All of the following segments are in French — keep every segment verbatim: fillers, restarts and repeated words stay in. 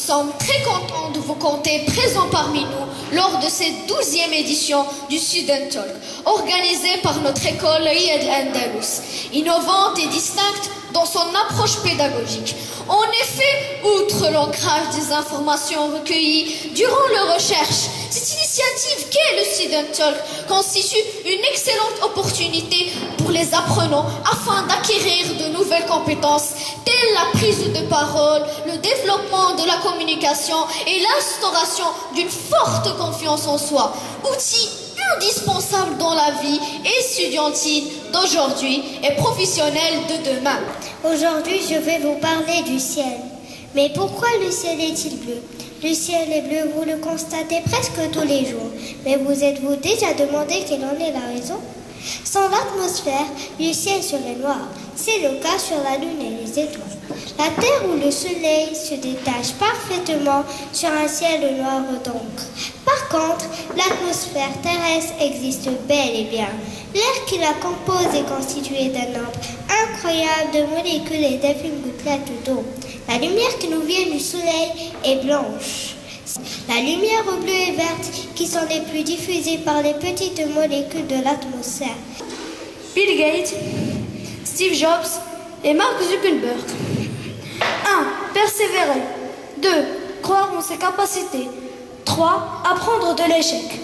sommes très contents de vous compter présents parmi nous lors de cette douzième édition du Student Talk, organisée par notre école Riyad Andalus, innovante et distincte dans son approche pédagogique. En effet, outre l'ancrage des informations recueillies durant leurs recherches, cette initiative qu'est le Student Talk constitue une excellente opportunité pour les apprenants afin d'acquérir de nouvelles compétences telles la prise de parole, le développement de la communication et l'instauration d'une forte confiance en soi, outils indispensable dans la vie estudiantine d'aujourd'hui et professionnelle de demain. Aujourd'hui, je vais vous parler du ciel. Mais pourquoi le ciel est-il bleu? Le ciel est bleu, vous le constatez presque tous les jours. Mais vous êtes-vous déjà demandé quelle en est la raison? Sans l'atmosphère, le ciel serait noir. C'est le cas sur la Lune et les étoiles. La Terre ou le Soleil se détachent parfaitement sur un ciel noir d'encre. Par contre, l'atmosphère terrestre existe bel et bien. L'air qui la compose est constitué d'un nombre incroyable de molécules et d'infimes gouttelettes d'eau. La lumière qui nous vient du Soleil est blanche. La lumière bleue et verte qui sont les plus diffusées par les petites molécules de l'atmosphère. Bill Gates, Steve Jobs et Mark Zuckerberg. un. Persévérer. deux. Croire en ses capacités. trois. Apprendre de l'échec.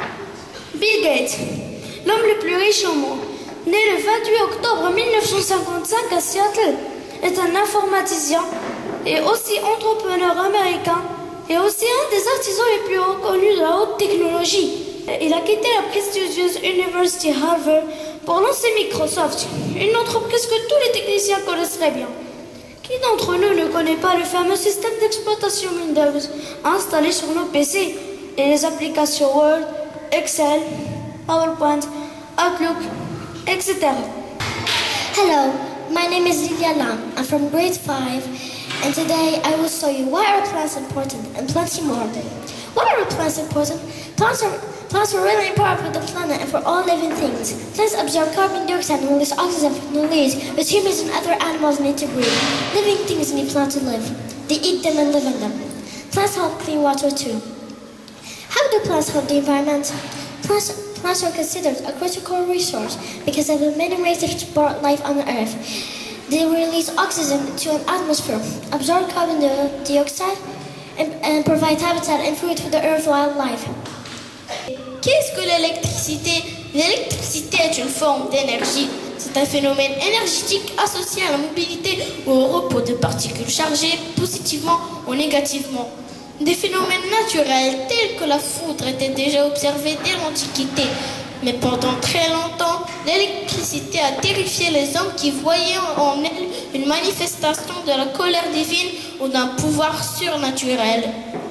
Bill Gates, l'homme le plus riche au monde, né le vingt-huit octobre mille neuf cent cinquante-cinq à Seattle, est un informaticien et aussi entrepreneur américain et aussi un des artisans les plus reconnus de la haute technologie. Il a quitté la prestigieuse University Harvard pour lancer Microsoft, une entreprise que tous les techniciens connaisseraient bien. Qui d'entre nous ne connaît pas le fameux système d'exploitation Windows installé sur nos P C et les applications Word, Excel, PowerPoint, Outlook, et cetera. Hello, my name is Lilia Lam. I'm from grade five, and today I will show you why are plants important and plenty more. Why are plants important? Plants are, plants are really important for the planet and for all living things. Plants absorb carbon dioxide and release oxygen from the leaves, which humans and other animals need to breathe. Living things need plants to live. They eat them and live in them. Plants help clean water too. How do plants help the environment? Plants, plants are considered a critical resource because of the many ways they support life on the earth. They release oxygen to an atmosphere, absorb carbon dioxide, and, and provide habitat and food for the earth's wildlife. Qu'est-ce que l'électricité? L'électricité est une forme d'énergie. C'est un phénomène énergétique associé à la mobilité ou au repos de particules chargées positivement ou négativement. Des phénomènes naturels tels que la foudre étaient déjà observés dès l'Antiquité. Mais pendant très longtemps, l'électricité a terrifié les hommes qui voyaient en elle une manifestation de la colère divine ou d'un pouvoir surnaturel.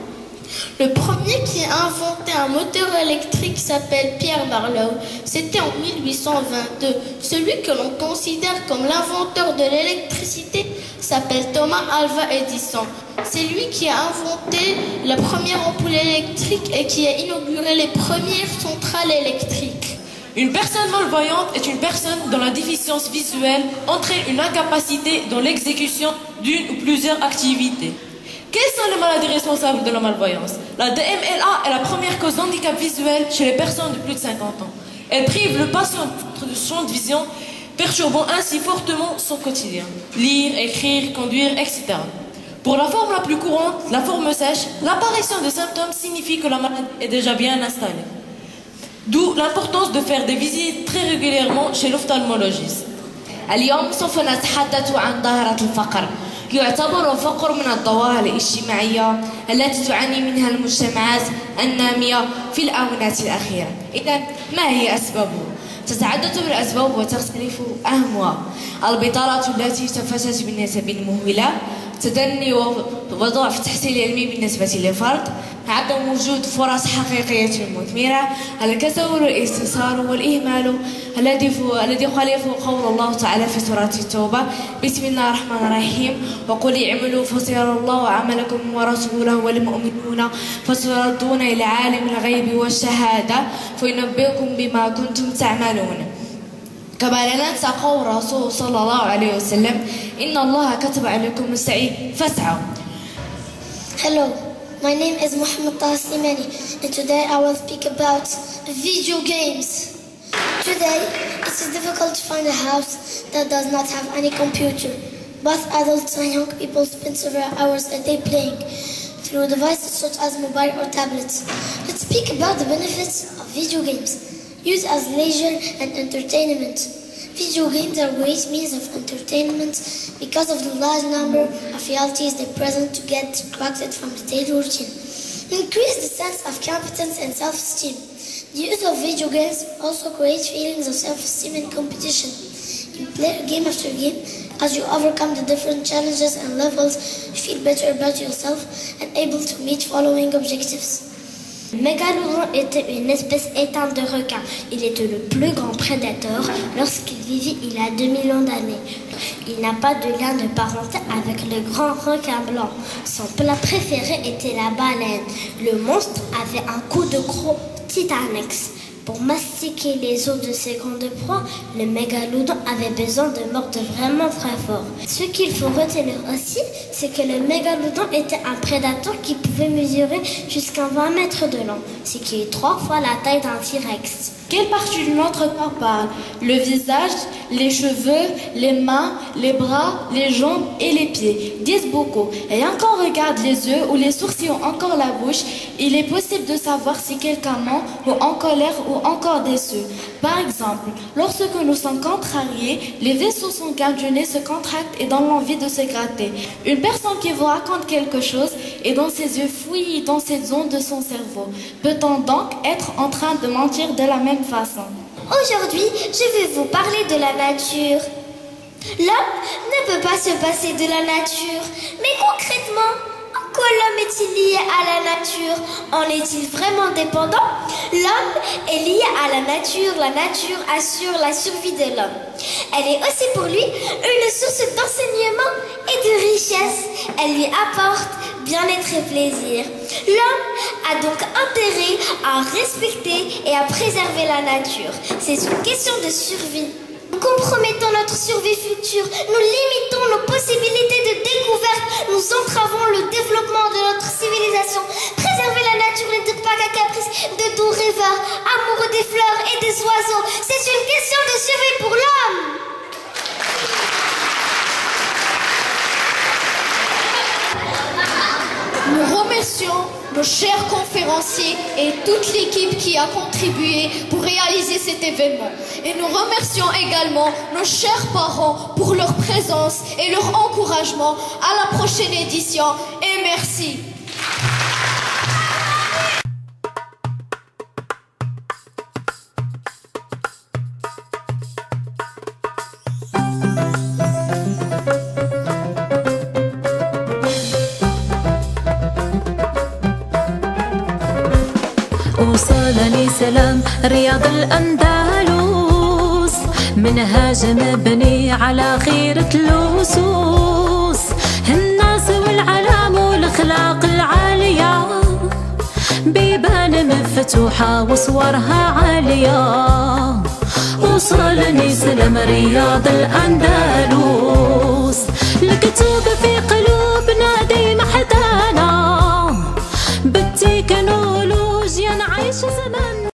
Le premier qui a inventé un moteur électrique s'appelle Pierre Barlow. C'était en mille huit cent vingt-deux. Celui que l'on considère comme l'inventeur de l'électricité s'appelle Thomas Alva Edison. C'est lui qui a inventé la première ampoule électrique et qui a inauguré les premières centrales électriques. Une personne malvoyante est une personne dont la déficience visuelle entraîne une incapacité dans l'exécution d'une ou plusieurs activités. Quelles sont les maladies responsables de la malvoyance? La D M L A est la première cause d'handicap visuel chez les personnes de plus de cinquante ans. Elle prive le patient de champ de vision, perturbant ainsi fortement son quotidien. Lire, écrire, conduire, et cetera. Pour la forme la plus courante, la forme sèche, l'apparition de symptômes signifie que la maladie est déjà bien installée. D'où l'importance de faire des visites très régulièrement chez l'ophtalmologiste. اليوم سوف نتحدث عن ظاهرة الفقر. يعتبر الفقر من الظواهر الاجتماعية التي تعاني منها المجتمعات النامية في الآونة الأخيرة. إذن ما هي أسبابه؟ تتعدد الأسباب وتختلف أهمها: البطالة التي تفتت بالنسب المهولة، تدني وضعف التحصيل العلمي بالنسبة للفرد، عدم وجود فرص حقيقية مثمرة، الكسل والاستئثار والإهمال الذي الذي يخالف قول الله تعالى في سورة التوبة: بسم الله الرحمن الرحيم وقل اعملوا فسيرى الله عملكم ورسوله والمؤمنون فتردون إلى عالم الغيب والشهادة فينبئكم بما كنتم تعملون. كما لا ننسى قول الرسول صلى الله عليه وسلم: إن الله كتب عليكم السعي فاسعوا. Hello, my name is Mohammed Taha Slimani, and today I will speak about video games. Today, it is difficult to find a house that does not have any computer. Both adults and young people spend several hours a day playing through devices such as mobile or tablets. Let's speak about the benefits of video games, used as leisure and entertainment. Video games are great means of entertainment because of the large number of realities they present to get distracted from the daily routine. Increase the sense of competence and self-esteem. The use of video games also creates feelings of self-esteem and competition. You play game after game. As you overcome the different challenges and levels, you feel better about yourself and able to meet following objectives. Le mégalodon était une espèce éteinte de requin. Il était le plus grand prédateur lorsqu'il vivait il y a deux millions d'années. Il n'a pas de lien de parenté avec le grand requin blanc. Son plat préféré était la baleine. Le monstre avait un coup de croc titanex. Pour mastiquer les os de ses grandes proies, le mégalodon avait besoin de mordre vraiment très fort. Ce qu'il faut retenir aussi, c'est que le mégalodon était un prédateur qui pouvait mesurer jusqu'à vingt mètres de long, ce qui est trois fois la taille d'un T-Rex. Quelle partie de notre corps parle? Le visage, les cheveux, les mains, les bras, les jambes et les pieds disent beaucoup. Et quand on regarde les yeux ou les sourcils ou encore la bouche, il est possible de savoir si quelqu'un ment ou en colère ou encore déçu. Par exemple, lorsque nous sommes contrariés, les vaisseaux sanguins du nez se contractent et donnent l'envie de se gratter. Une personne qui vous raconte quelque chose et dont ses yeux fouillent dans cette zone de son cerveau, peut-on donc être en train de mentir de la même façon? Aujourd'hui, je vais vous parler de la nature. L'homme ne peut pas se passer de la nature, mais concrètement, en quoi l'homme est-il lié à la nature? En est-il vraiment dépendant? L'homme est lié à la nature, la nature assure la survie de l'homme. Elle est aussi pour lui une source d'enseignement et de richesse. Elle lui apporte bien-être et plaisir. L'homme a donc intérêt à respecter et à préserver la nature. C'est une question de survie. Nous compromettons notre survie future, nous limitons nos possibilités de découverte, nous entravons le développement de notre civilisation. Préserver la nature n'est pas qu'un caprice de doux rêveurs, amoureux des fleurs et des oiseaux. C'est une question de survie pour l'homme. Nous remercions nos chers conférenciers et toute l'équipe qui a contribué pour réaliser cet événement. Et nous remercions également nos chers parents pour leur présence et leur encouragement. À la prochaine édition et merci. وصلني سلام رياض الأندلس منهاج مبني على خيرة اللصوص الناس والعلام والأخلاق العالية بيبان مفتوحة وصورها عالية وصلني سلام رياض الأندلس الكتب في قلوبنا ديما حدانا بالتكنولوجيا نعيش زمان